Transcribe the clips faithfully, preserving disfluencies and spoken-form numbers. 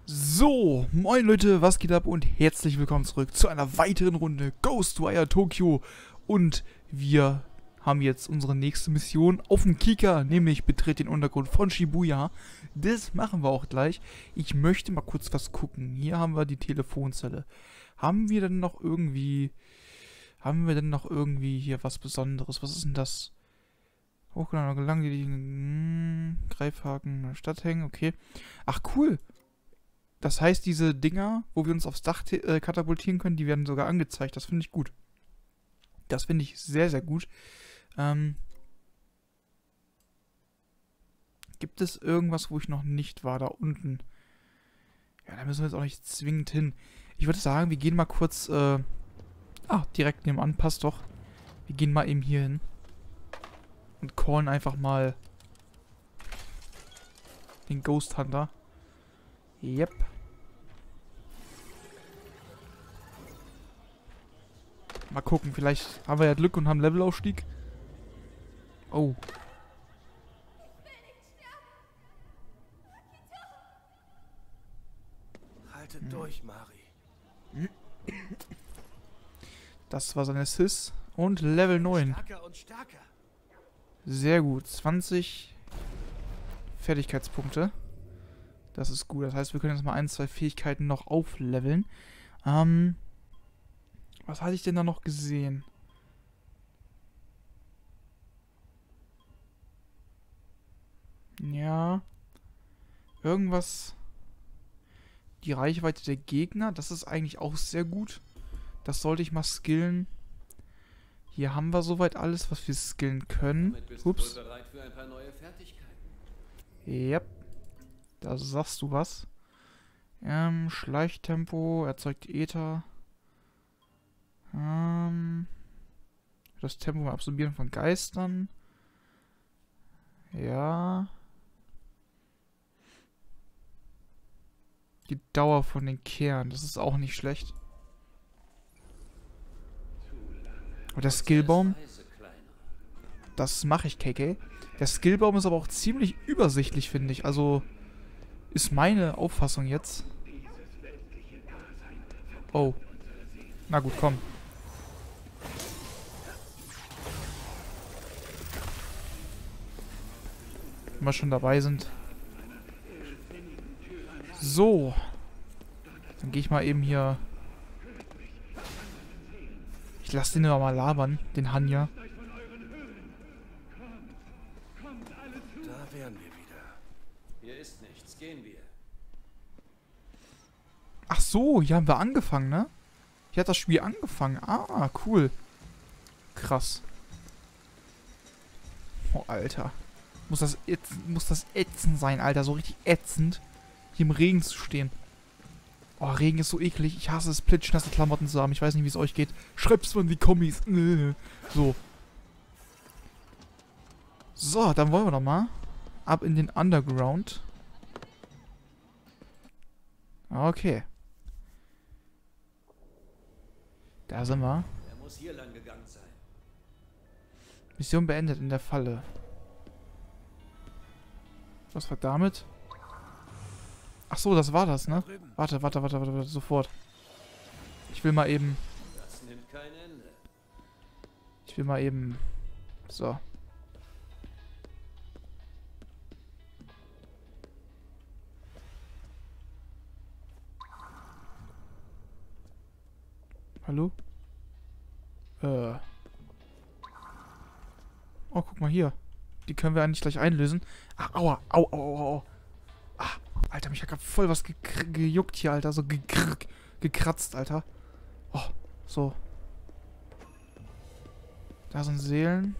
So, moin Leute, was geht ab und herzlich willkommen zurück zu einer weiteren Runde Ghostwire Tokyo. Und wir haben jetzt unsere nächste Mission auf dem Kika, nämlich betritt den Untergrund von Shibuya. Das machen wir auch gleich. Ich möchte mal kurz was gucken. Hier haben wir die Telefonzelle. Haben wir denn noch irgendwie, haben wir denn noch irgendwie hier was Besonderes? Was ist denn das? Hochgeladen, gelang die hm, Greifhaken, Stadt hängen, okay. Ach cool. Das heißt, diese Dinger, wo wir uns aufs Dach äh, katapultieren können, die werden sogar angezeigt. Das finde ich gut. Das finde ich sehr, sehr gut. Ähm, gibt es irgendwas, wo ich noch nicht war? Da unten. Ja, da müssen wir jetzt auch nicht zwingend hin. Ich würde sagen, wir gehen mal kurz... Äh, ah, direkt nebenan, passt doch. Wir gehen mal eben hier hin. Und callen einfach mal den Ghost Hunter. Yep. Mal gucken, vielleicht haben wir ja Glück und haben Levelaufstieg. Oh. Haltet hm. durch, Mari. Das war seine Sis. Und Level neun. Stärker und stärker. Sehr gut. zwanzig Fertigkeitspunkte. Das ist gut. Das heißt, wir können jetzt mal ein, zwei Fähigkeiten noch aufleveln. Ähm, was hatte ich denn da noch gesehen? Ja. Irgendwas. Die Reichweite der Gegner. Das ist eigentlich auch sehr gut. Das sollte ich mal skillen. Hier haben wir soweit alles, was wir skillen können. Ups. Bereit für ein paar neue Fertigkeiten. Yep. Da sagst du was. Ähm, Schleichtempo, erzeugt Äther. Ähm, das Tempo beim Absorbieren von Geistern. Ja. Die Dauer von den Kehren, das ist auch nicht schlecht. Und der Skillbaum, das mache ich, K K. Der Skillbaum ist aber auch ziemlich übersichtlich, finde ich. Also... ist meine Auffassung jetzt. Oh. Na gut, komm. Wenn wir schon dabei sind. So. Dann gehe ich mal eben hier... Ich lasse den aber mal labern, den Hanja. Da wären wir wieder. Hier ist nichts. Gehen wir. Ach so, hier haben wir angefangen, ne? Hier hat das Spiel angefangen. Ah, cool. Krass. Oh, Alter. Muss das, ätzend, muss das ätzend sein, Alter. So richtig ätzend, hier im Regen zu stehen. Oh, Regen ist so eklig. Ich hasse es, plitschnasse Klamotten zu haben. Ich weiß nicht, wie es euch geht. Schreibt's mal in die Kommis. So. So, dann wollen wir doch mal ab in den Underground. Okay. Da sind wir. Er muss hier lang gegangen sein. Mission beendet in der Falle. Was war damit? Ach so, das war das, ne? Warte, warte, warte, warte, warte, sofort. Ich will mal eben... Das nimmt kein Ende. Ich will mal eben... So. Hallo? Äh. Oh, guck mal hier. Die können wir eigentlich gleich einlösen. Ah, aua. Au, au, au, au. Ah, Alter, mich hat gerade voll was gejuckt hier, Alter. So gekratzt, Alter. Oh, so. Da sind Seelen.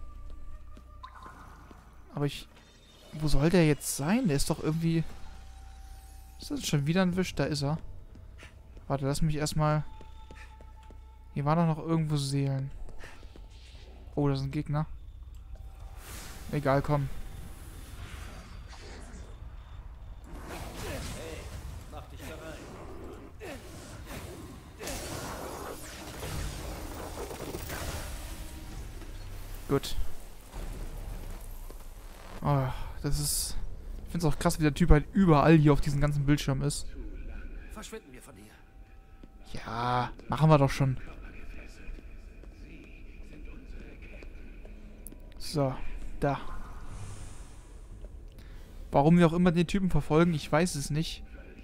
Aber ich... Wo soll der jetzt sein? Der ist doch irgendwie... Ist das schon wieder ein Wisch? Da ist er. Warte, lass mich erstmal... Hier waren doch noch irgendwo Seelen. Oh, da sind Gegner. Egal, komm. Hey, mach dich bereit. Gut. Oh, das ist Ich finde es auch krass, wie der Typ halt überall hier auf diesem ganzen Bildschirm ist. Verschwinden wir von hier. Ja, machen wir doch schon. So, da. Warum wir auch immer den Typen verfolgen, ich weiß es nicht.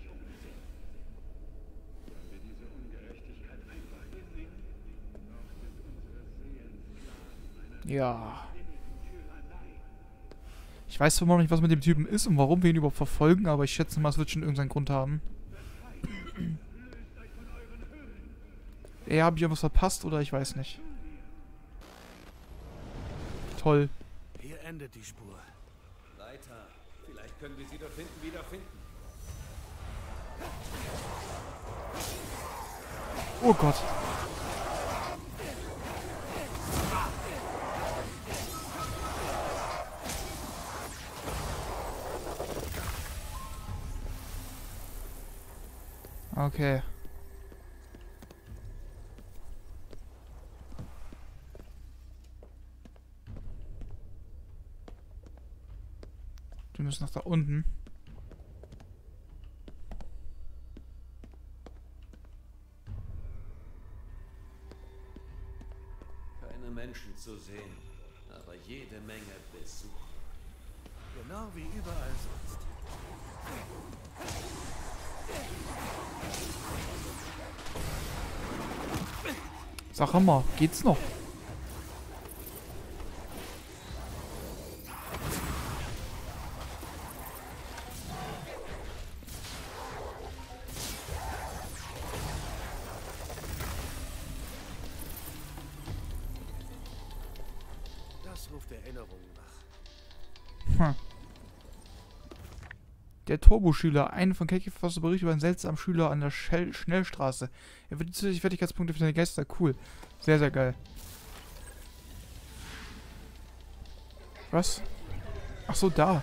Ja. Ich weiß zwar noch nicht, was mit dem Typen ist und warum wir ihn überhaupt verfolgen, aber ich schätze mal, es wird schon irgendeinen Grund haben. Er habe ich irgendwas verpasst oder ich weiß nicht. Toll. Hier endet die Spur. Weiter. Vielleicht können wir sie dort hinten wiederfinden. Oh Gott. Okay. Wir müssen nach da unten. Keine Menschen zu sehen, aber jede Menge Besuch. Genau wie überall sonst. Sag mal, geht's noch? Das ruft Erinnerungen nach. Hm. Der Turbo-Schüler. Ein von Keki verfasster Bericht über einen seltsamen Schüler an der Schell Schnellstraße. Er wird die zusätzlichen Fertigkeitspunkte für seine Geister. Cool. Sehr, sehr geil. Was? Ach so, da.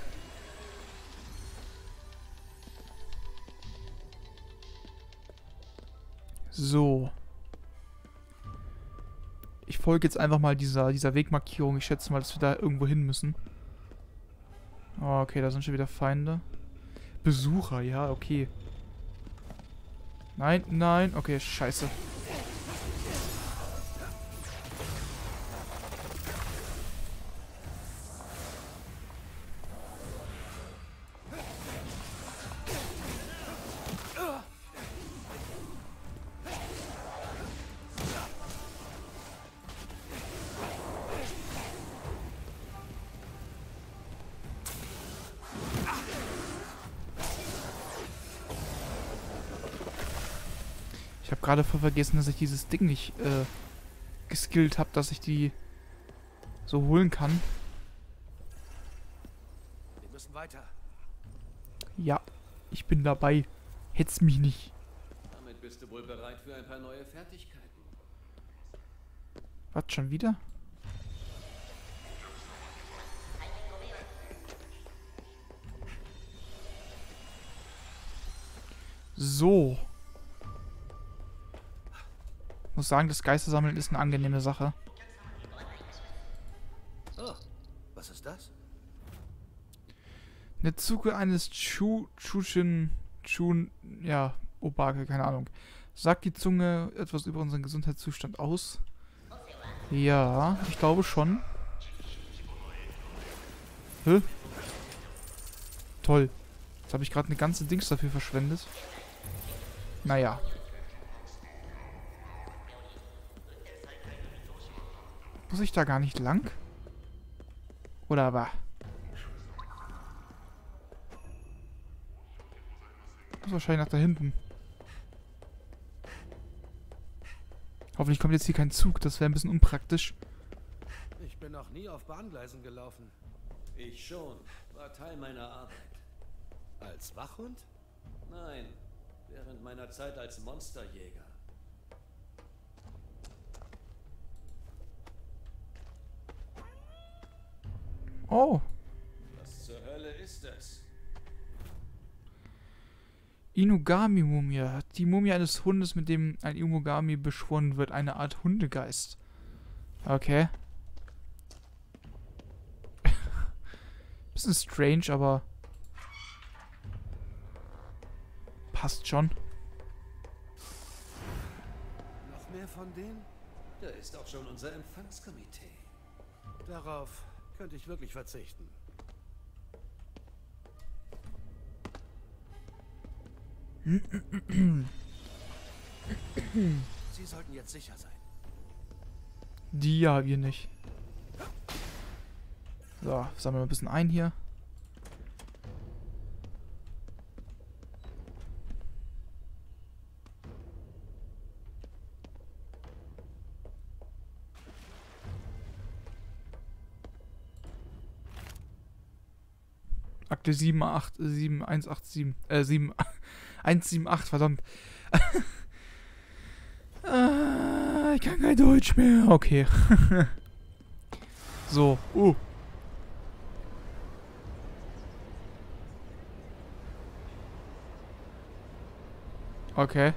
So. Ich folge jetzt einfach mal dieser, dieser Wegmarkierung. Ich schätze mal, dass wir da irgendwo hin müssen. Oh, okay, da sind schon wieder Feinde. Besucher, ja, okay. Nein, nein, okay, scheiße. Ich habe gerade voll vergessen, dass ich dieses Ding nicht äh, geskillt habe, dass ich die so holen kann. Wir müssen weiter. Ja, ich bin dabei. Hetz mich nicht. Damit bist du wohl bereit für ein paar neue Fertigkeiten. Was, schon wieder? So. Ich muss sagen, das Geistersammeln ist eine angenehme Sache. Oh, was ist das? Eine Zuge eines Chu... Chushin... Chun... Ja, Obake, keine Ahnung. Sagt die Zunge etwas über unseren Gesundheitszustand aus? Ja, ich glaube schon. Hä? Toll. Jetzt habe ich gerade eine ganze Dings dafür verschwendet. Naja. Muss ich da gar nicht lang? Oder aber? Muss wahrscheinlich nach da hinten. Hoffentlich kommt jetzt hier kein Zug, das wäre ein bisschen unpraktisch. Ich bin noch nie auf Bahngleisen gelaufen. Ich schon. War Teil meiner Arbeit. Als Wachhund? Nein. Während meiner Zeit als Monsterjäger. Oh. Was zur Hölle ist das? Inugami-Mumie. Die Mumie eines Hundes, mit dem ein Inugami beschworen wird. Eine Art Hundegeist. Okay. Bisschen strange, aber passt schon. Noch mehr von denen? Da ist auch schon unser Empfangskomitee. Darauf könnte ich wirklich verzichten. Sie sollten jetzt sicher sein. Die ja, wir nicht. So, sammeln wir ein bisschen ein hier. Akte sieben acht sieben eins acht sieben äh sieben eins sieben acht, verdammt. Ah, ich kann kein Deutsch mehr. Okay. So. Uh. Okay.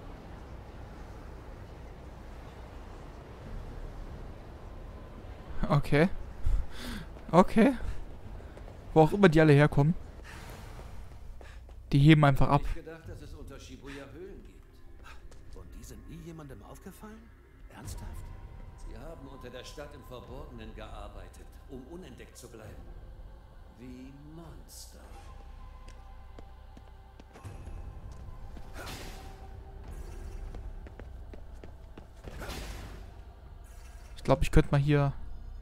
Okay. Okay. Wo auch immer die alle herkommen. Die heben einfach ab. Ich gedacht, dass es unter Shibuya Höhlen gibt. Und die sind nie jemandem aufgefallen? Ernsthaft? Sie haben unter der Stadt im Verborgenen gearbeitet, um unentdeckt zu bleiben. Wie Monster. Ich glaube, ich könnte mal hier...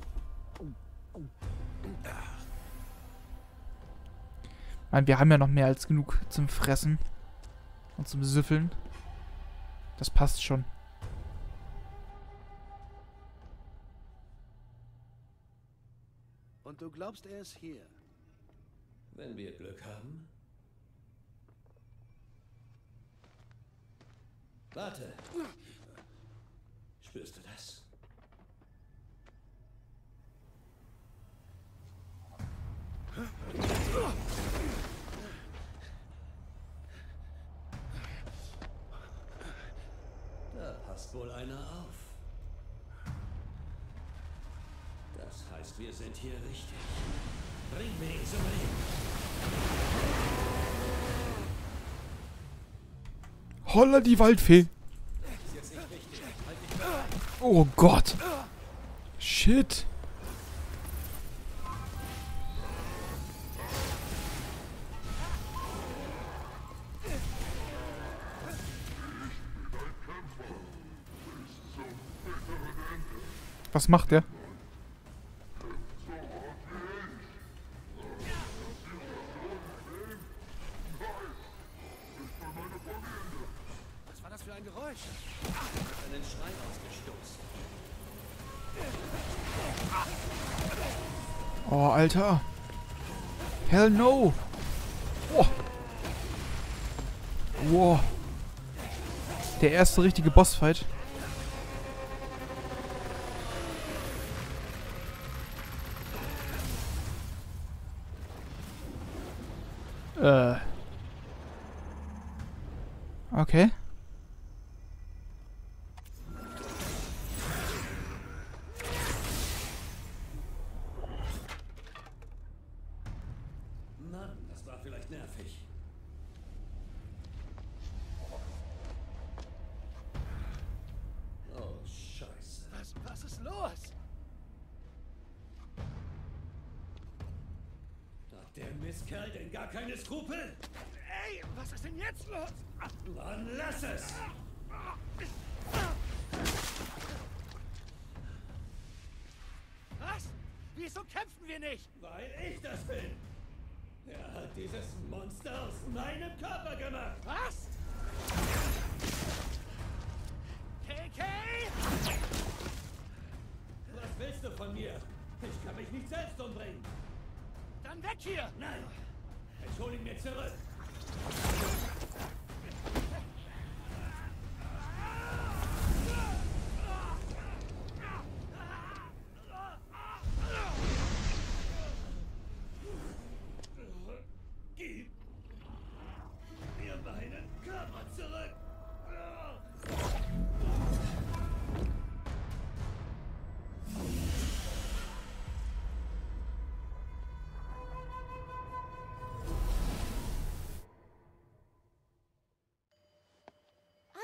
Ich meine, wir haben ja noch mehr als genug zum Fressen und zum Süffeln. Das passt schon. Und du glaubst, er ist hier? Wenn wir Glück haben. Warte. Spürst du das? Da passt wohl einer auf. Das heißt, wir sind hier richtig. Bring mir ihn zum Leben. Holla die Waldfee. Oh Gott. Shit. Was macht der? Was war das für ein Geräusch? Einen Schrei ausgestoßen. Oh, Alter. Hell no. Oh. Wow. Der erste richtige Bossfight. Äh. Okay. Mann, das war vielleicht nervig. Oh, Scheiße. Was, was ist los? Hat der Mistkerl denn gar keine Skrupel? Ey, was ist denn jetzt los? Mann, lass es! Was? Wieso kämpfen wir nicht? Weil ich das bin! Er hat dieses Monster aus meinem Körper gemacht! Was? K K! Was willst du von mir? Ich kann mich nicht selbst umbringen! Dann weg hier! Nein! Ich hol ihn mir zurück! Gib mir meinen Körper zurück!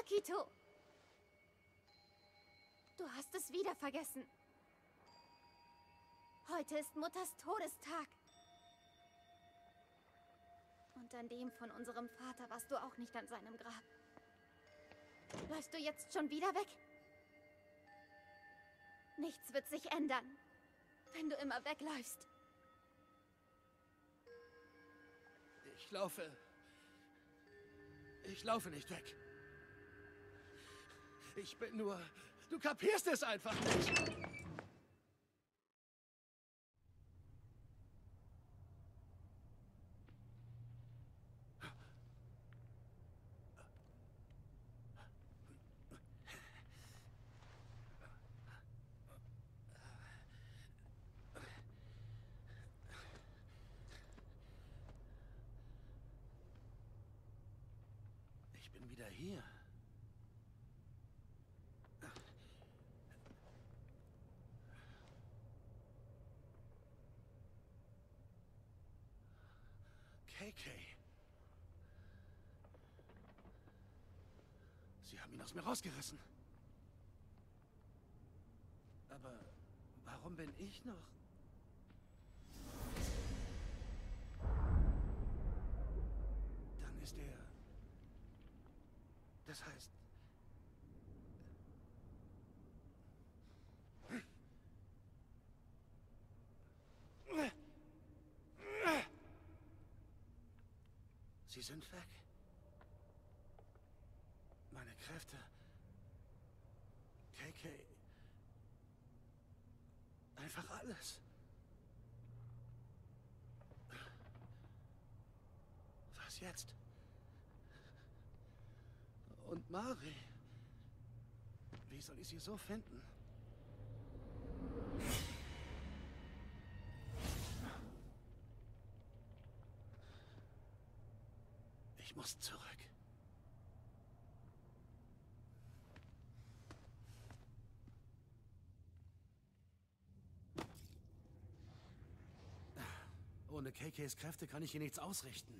Akito! Du hast es wieder vergessen. Heute ist Mutters Todestag. Und an dem von unserem Vater warst du auch nicht an seinem Grab. Läufst du jetzt schon wieder weg? Nichts wird sich ändern, wenn du immer wegläufst. Ich laufe... Ich laufe nicht weg. Ich bin nur... Du kapierst es einfach nicht. Ich bin wieder hier. K K. Sie haben ihn aus mir rausgerissen. Aber warum bin ich noch? Dann ist er... Das heißt... Sie sind weg. Meine Kräfte. K K. Einfach alles. Was jetzt? Und Mari. Wie soll ich sie so finden? Ich muss zurück. Ohne K Ks Kräfte kann ich hier nichts ausrichten.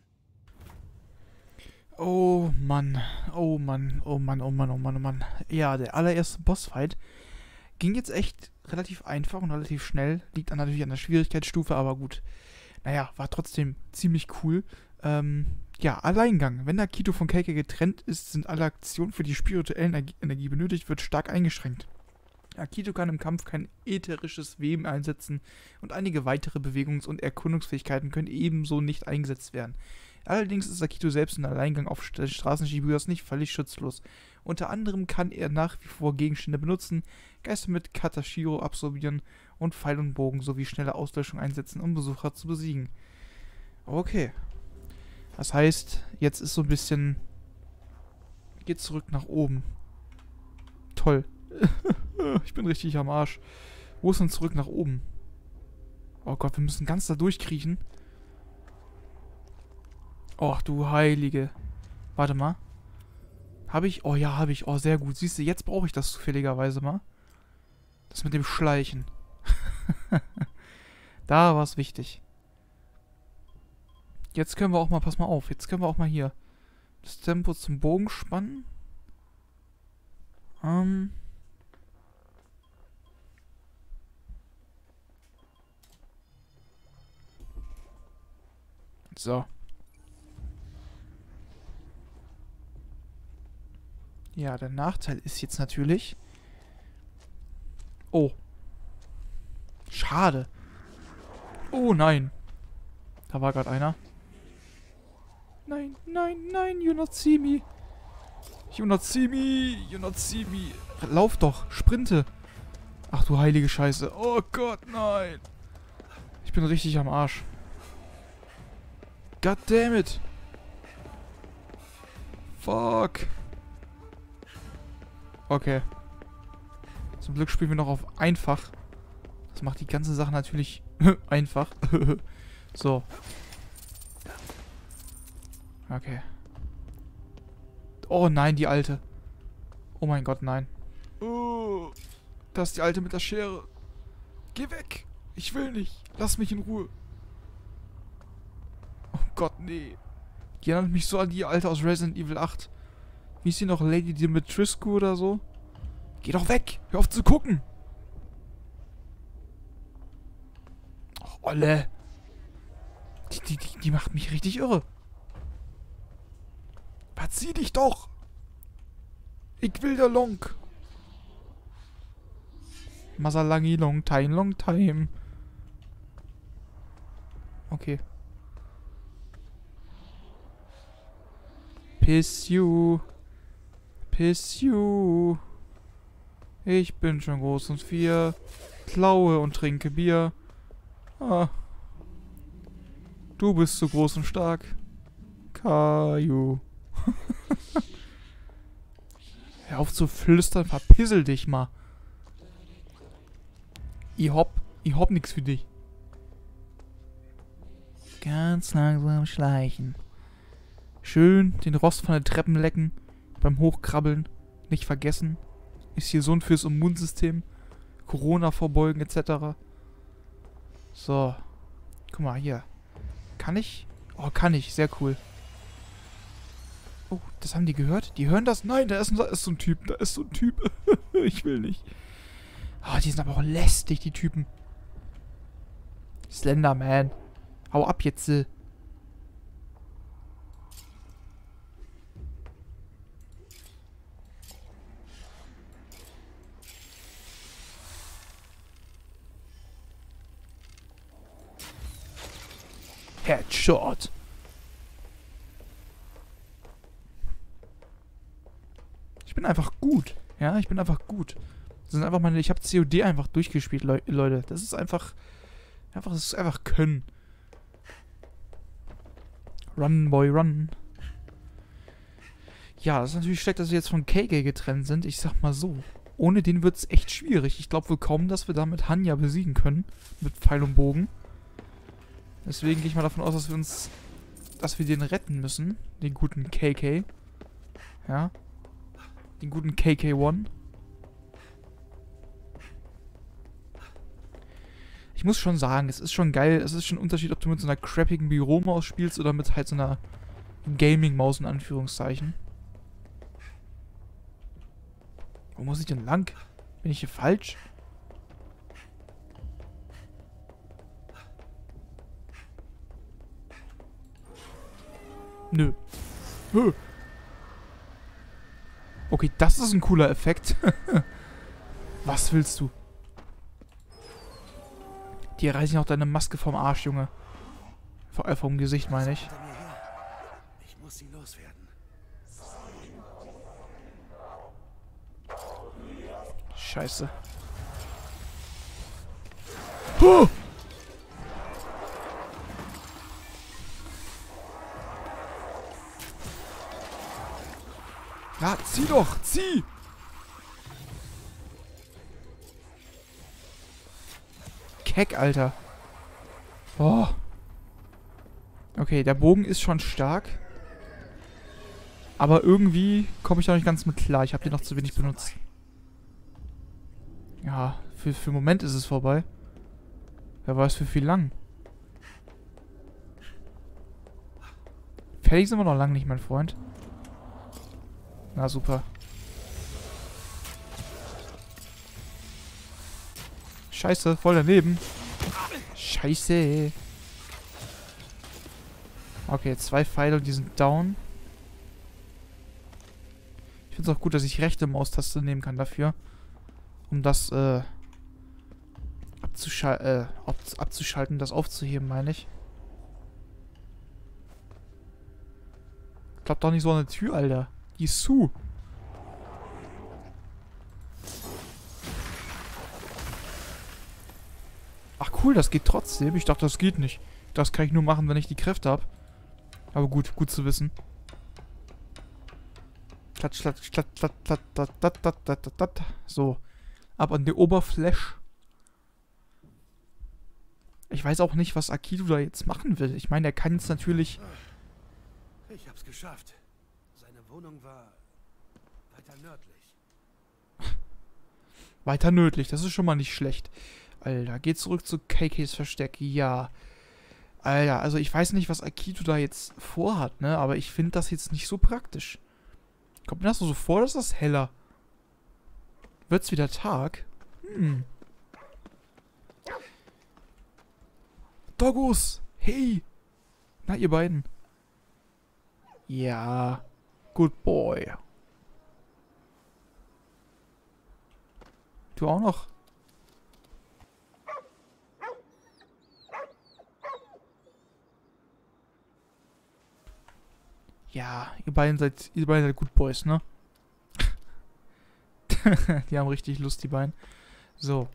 Oh Mann, oh Mann, oh Mann, oh Mann, oh Mann, oh Mann. Ja, der allererste Bossfight ging jetzt echt relativ einfach und relativ schnell. Liegt dann natürlich an der Schwierigkeitsstufe, aber gut. Naja, war trotzdem ziemlich cool. Ähm, ja, Alleingang. Wenn Akito von K K getrennt ist, sind alle Aktionen, für die spirituelle Energie, Energie benötigt wird, stark eingeschränkt. Akito kann im Kampf kein ätherisches Weben einsetzen und einige weitere Bewegungs- und Erkundungsfähigkeiten können ebenso nicht eingesetzt werden. Allerdings ist Akito selbst in Alleingang auf den Straßen Shibuyas nicht völlig schutzlos. Unter anderem kann er nach wie vor Gegenstände benutzen, Geister mit Katashiro absorbieren und Pfeil und Bogen sowie schnelle Auslöschung einsetzen, um Besucher zu besiegen. Okay. Das heißt, jetzt ist so ein bisschen... Geht zurück nach oben. Toll. Ich bin richtig am Arsch. Wo ist denn zurück nach oben? Oh Gott, wir müssen ganz da durchkriechen. Och, du Heilige. Warte mal. Habe ich? Oh ja, habe ich. Oh, sehr gut. Siehst du, jetzt brauche ich das zufälligerweise mal. Das mit dem Schleichen. Da war es wichtig. Jetzt können wir auch mal, pass mal auf, jetzt können wir auch mal hier das Tempo zum Bogen spannen. Ähm... So. Ja, der Nachteil ist jetzt natürlich... Oh. Schade. Oh nein. Da war gerade einer. Nein, nein, nein, you not see me. You not see me, you not see me. Lauf doch, sprinte. Ach du heilige Scheiße. Oh Gott, nein. Ich bin richtig am Arsch. God damn it. Fuck. Okay. Zum Glück spielen wir noch auf einfach. Das macht die ganze Sache natürlich einfach. So. Okay. Oh nein, die Alte. Oh mein Gott, nein. Oh, das ist die Alte mit der Schere. Geh weg. Ich will nicht. Lass mich in Ruhe. Oh Gott, nee. Die erinnert mich so an die Alte aus Resident Evil acht. Wie ist die noch? Lady Dimitrescu oder so? Geh doch weg! Hör auf zu gucken! Och, Olle! Die, die, die, die macht mich richtig irre. Verzieh dich doch! Ich will der Long! Masalangi long time, long time. Okay. Piss you. Piss you. Ich bin schon groß und vier. Klaue und trinke Bier. Ah. Du bist so groß und stark. Kaju. Hör auf zu flüstern, verpissel dich mal. Ich hab, ich hab nix für dich. Ganz langsam schleichen. Schön den Rost von den Treppen lecken. Beim Hochkrabbeln. Nicht vergessen. Ist hier gesund fürs Immunsystem. Corona vorbeugen et cetera. So. Guck mal, hier. Kann ich? Oh, kann ich. Sehr cool. Oh, das haben die gehört? Die hören das? Nein, da ist, da ist so ein Typ. Da ist so ein Typ. Ich will nicht. Oh, die sind aber auch lästig, die Typen. Slenderman. Hau ab jetzt. Äh. Headshot. Ich bin einfach gut. Ja, ich bin einfach gut. Das sind einfach meine. Ich habe C O D einfach durchgespielt, Le Leute. Das ist einfach. Einfach, das ist einfach Können. Run, Boy, run. Ja, das ist natürlich schlecht, dass wir jetzt von K K getrennt sind. Ich sag mal so. Ohne den wird es echt schwierig. Ich glaube wohl kaum, dass wir damit Hanya besiegen können. Mit Pfeil und Bogen. Deswegen gehe ich mal davon aus, dass wir uns. Dass wir den retten müssen. Den guten K K. Ja. Den guten K K eins. Ich muss schon sagen, es ist schon geil. Es ist schon ein Unterschied, ob du mit so einer crappigen Büromaus spielst oder mit halt so einer Gaming-Maus in Anführungszeichen. Wo muss ich denn lang? Bin ich hier falsch? Nö. Hö. Okay, das ist ein cooler Effekt. Was willst du? Die reißen auch deine Maske vom Arsch, Junge. Vor allem vom Gesicht, meine ich. Ich muss sie loswerden. Scheiße. Huh! Ja, zieh doch! Zieh! Keck, Alter. Oh. Okay, der Bogen ist schon stark. Aber irgendwie komme ich da nicht ganz mit klar. Ich habe den noch zu wenig benutzt. Ja, für, für einen Moment ist es vorbei. Wer weiß für wie lang. Fertig sind wir noch lange nicht, mein Freund. Na super. Scheiße, voll daneben. Scheiße. Okay, zwei Pfeile und die sind down. Ich finde es auch gut, dass ich rechte Maustaste nehmen kann dafür. Um das äh, abzuschal äh, ab abzuschalten, das aufzuheben, meine ich. Klappt doch nicht so eine Tür, Alter. Die ist zu. Ach cool, das geht trotzdem. Ich dachte, das geht nicht. Das kann ich nur machen, wenn ich die Kräfte habe. Aber gut, gut zu wissen. Klatsch, klatsch, klatsch, klatsch, klatsch, klatsch, klatsch, klatsch, klatsch, klatsch. So. Ab an die Oberfläche. Ich weiß auch nicht, was Akitu da jetzt machen will. Ich meine, er kann jetzt natürlich... Ich hab's geschafft. Seine Wohnung war weiter nördlich. Weiter nördlich, das ist schon mal nicht schlecht. Alter, geht zurück zu K Ks Versteck. Ja. Alter, also ich weiß nicht, was Akitu da jetzt vorhat, ne? Aber ich finde das jetzt nicht so praktisch. Kommt mir das so vor, dass das heller? Wird's wieder Tag? Hm. Doggos! Hey! Na, ihr beiden. Ja. Good boy. Du auch noch? Ja, ihr beiden seid, ihr beiden seid Good Boys, ne? Die haben richtig Lust, die beiden. So.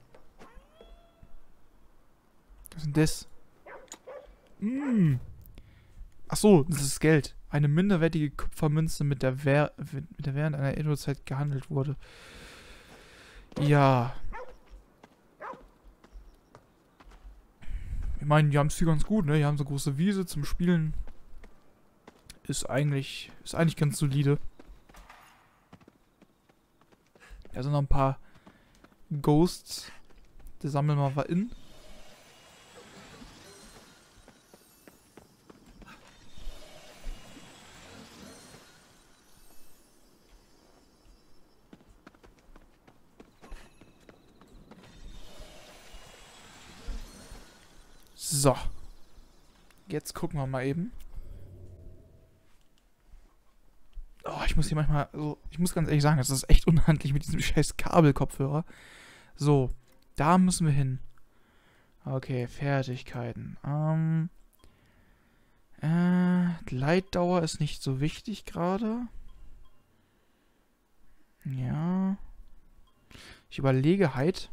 Was ist denn das? Mm. Ach so, das ist Geld. Eine minderwertige Kupfermünze, mit der, Wer mit der während einer Edo-Zeit gehandelt wurde. Ja. Ich meine, die haben es hier ganz gut, ne? Die haben so große Wiese zum Spielen. Ist eigentlich, ist eigentlich ganz solide. Da sind noch ein paar Ghosts. Die sammeln wir mal in. So. Jetzt gucken wir mal eben. Oh, ich muss hier manchmal, also ich muss ganz ehrlich sagen, das ist echt unhandlich mit diesem scheiß Kabelkopfhörer. So, da müssen wir hin. Okay, Fertigkeiten. Ähm, äh, Gleitdauer ist nicht so wichtig gerade. Ja. Ich überlege halt.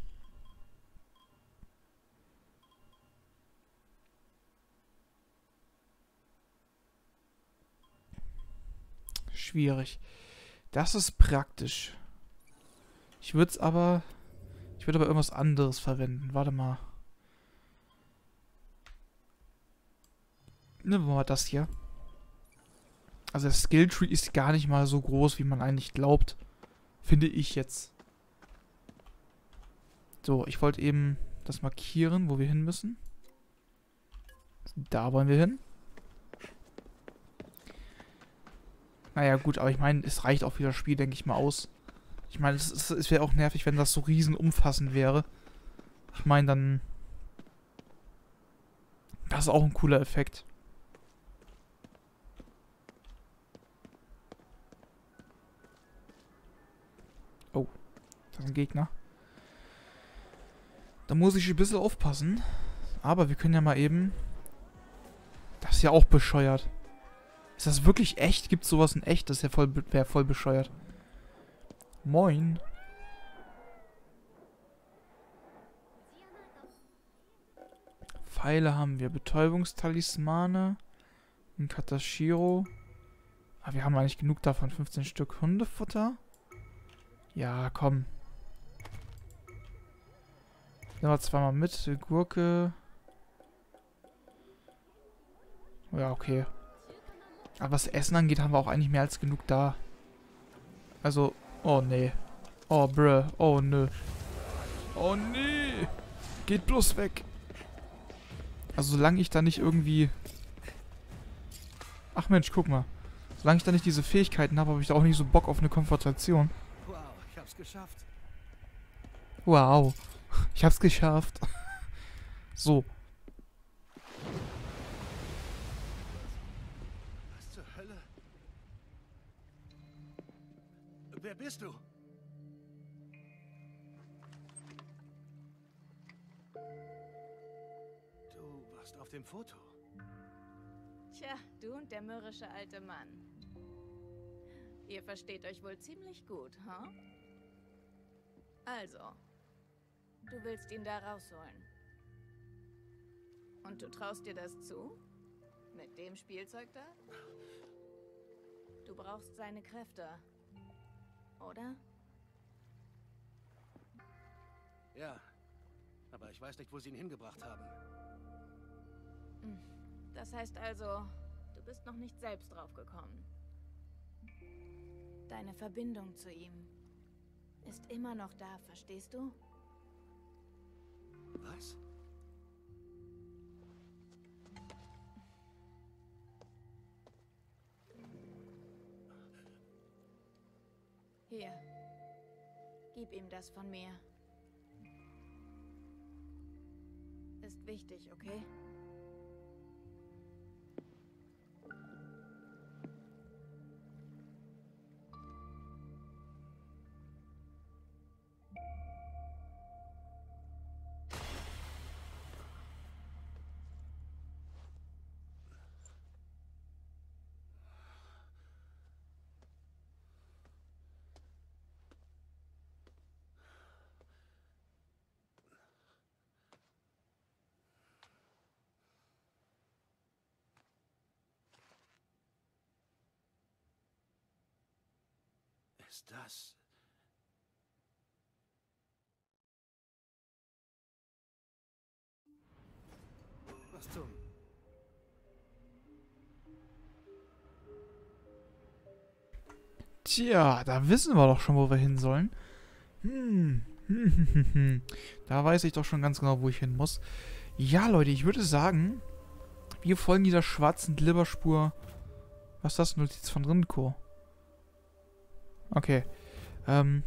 Schwierig. Das ist praktisch. Ich würde es aber... Ich würde aber irgendwas anderes verwenden. Warte mal. Nehmen wir mal das hier. Also das Skilltree ist gar nicht mal so groß, wie man eigentlich glaubt. Finde ich jetzt. So, ich wollte eben das markieren, wo wir hin müssen. Da wollen wir hin. Naja, gut, aber ich meine, es reicht auch für das Spiel, denke ich mal, aus. Ich meine, es, es, es wäre auch nervig, wenn das so riesen umfassend wäre. Ich meine, dann... Das ist auch ein cooler Effekt. Oh, das ist ein Gegner. Da muss ich ein bisschen aufpassen. Aber wir können ja mal eben... Das ist ja auch bescheuert. Ist das wirklich echt? Gibt es sowas in echt? Das ist ja voll, wäre voll bescheuert. Moin. Pfeile haben wir. Betäubungstalismane. Ein Katashiro. Ah, wir haben eigentlich genug davon. fünfzehn Stück Hundefutter. Ja, komm. Nehmen wir zweimal mit. Gurke. Ja, okay. Aber was Essen angeht, haben wir auch eigentlich mehr als genug da. Also, oh nee. Oh, bruh. Oh, nö. Oh, nee. Geht bloß weg. Also, solange ich da nicht irgendwie... Ach Mensch, guck mal. Solange ich da nicht diese Fähigkeiten habe, habe ich da auch nicht so Bock auf eine Konfrontation. Wow, ich hab's geschafft. Wow. Ich hab's geschafft. So. Was zur Hölle? Wer bist du? Du warst auf dem Foto. Tja, du und der mürrische alte Mann. Ihr versteht euch wohl ziemlich gut, hm? Also, du willst ihn da rausholen. Und du traust dir das zu? Mit dem Spielzeug da? Du brauchst seine Kräfte. Oder? Ja, aber ich weiß nicht, wo sie ihn hingebracht haben. Hm. Das heißt also, du bist noch nicht selbst draufgekommen. Deine Verbindung zu ihm ist immer noch da, verstehst du? Was? Hier. Gib ihm das von mir. Ist wichtig, okay? Ist das... Was zum... Tja, da wissen wir doch schon, wo wir hin sollen. Hm. Da weiß ich doch schon ganz genau, wo ich hin muss. Ja, Leute, ich würde sagen, wir folgen dieser schwarzen Glibberspur. Was ist das? Notiz von Rinko. Okay. Ähm.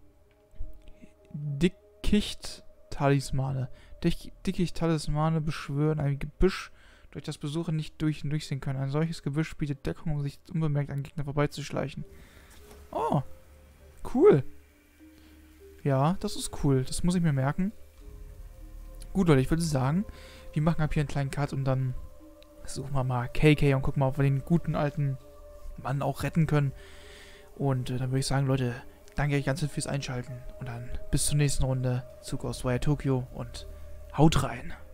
Dickicht-Talismane. Dick Dickicht-Talismane beschwören ein Gebüsch, durch das Besucher nicht durch und durchsehen können. Ein solches Gebüsch bietet Deckung, um sich unbemerkt an Gegner vorbeizuschleichen. Oh. Cool. Ja, das ist cool. Das muss ich mir merken. Gut, Leute, ich würde sagen, wir machen ab hier einen kleinen Cut und dann suchen wir mal K K und gucken mal, ob wir den guten alten Mann auch retten können. Und äh, dann würde ich sagen, Leute, danke euch ganz fürs Einschalten. Und dann bis zur nächsten Runde zu Ghostwire Tokyo und haut rein.